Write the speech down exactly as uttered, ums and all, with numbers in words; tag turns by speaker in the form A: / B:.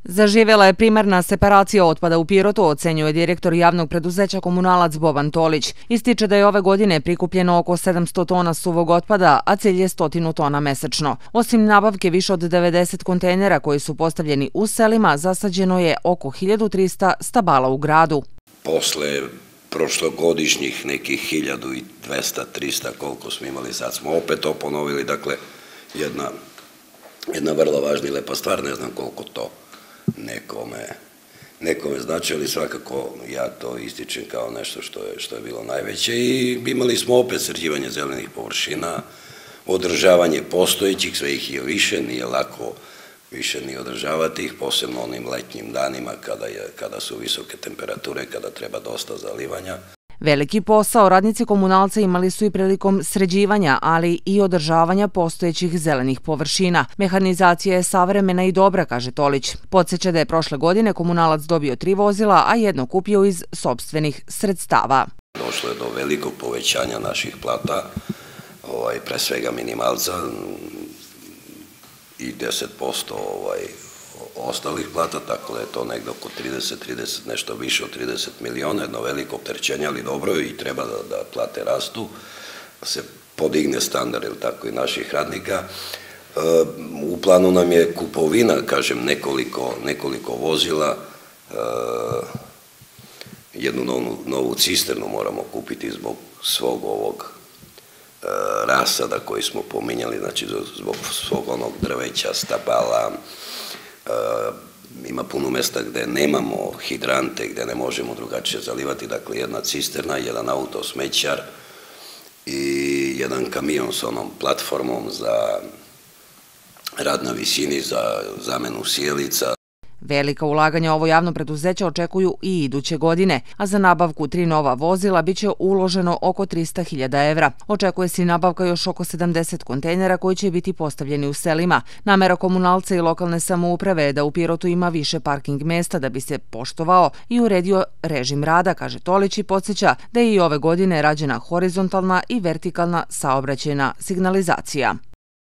A: Zaživjela je primarna separacija otpada u Pirotu, ocenjuje direktor javnog preduzeća Komunalac Boban Tolić. Ističe da je ove godine prikupljeno oko sedamsto tona suvog otpada, a cilj je stotinu tona mesečno. Osim nabavke više od devedeset kontejnera koji su postavljeni u selima, zasađeno je oko hiljadu trista stabala u gradu.
B: Posle prošlogodišnjih nekih hiljadu dvesta do trista koliko smo imali, sad smo opet to ponovili, dakle jedna, jedna vrlo važna i lepa stvar, ne znam koliko to nekome, nekome znači, ali svakako ja to ističem kao nešto što je, što je bilo najveće i imali smo opet sređivanje zelenih površina, održavanje postojećih, sve ih je više, nije lako više ni održavati ih, posebno onim letnjim danima kada, je, kada su visoke temperature, kada treba dosta zalivanja.
A: Veliki posao radnici komunalca imali su i prilikom sređivanja, ali i održavanja postojećih zelenih površina. Mehanizacija je savremena i dobra, kaže Tolić. Podsjeća da je prošle godine komunalac dobio tri vozila, a jedno kupio iz sopstvenih sredstava.
B: Došlo je do velikog povećanja naših plata, ovaj, pre svega minimalca i deset posto ovaj, ostalih plata, tako da je to negde oko trideset, trideset, nešto više od trideset miliona, jedno veliko opterećenje, ali dobro i treba da, da plate rastu, da se podigne standard, ili tako, i naših radnika. E, u planu nam je kupovina, kažem, nekoliko, nekoliko vozila, e, jednu novu, novu cisternu moramo kupiti zbog svog ovog e, rasada koji smo pominjali, znači zbog svog onog drveća, stabala. Uh, ima puno mesta gde nemamo hidrante, gde ne možemo drugačije zalivati, dakle jedna cisterna, jedan auto smećar i jedan kamion s onom platformom za rad na visini, za zamenu sjelica.
A: Velika ulaganja ovo javno preduzeće očekuju i iduće godine, a za nabavku tri nova vozila biće uloženo oko trista hiljada evra. Očekuje se i nabavka još oko sedamdeset kontejnera koji će biti postavljeni u selima. Namera komunalca i lokalne samouprave je da u Pirotu ima više parking mesta da bi se poštovao i uredio režim rada, kaže Tolić, i podsjeća da je i ove godine rađena horizontalna i vertikalna saobraćajna signalizacija.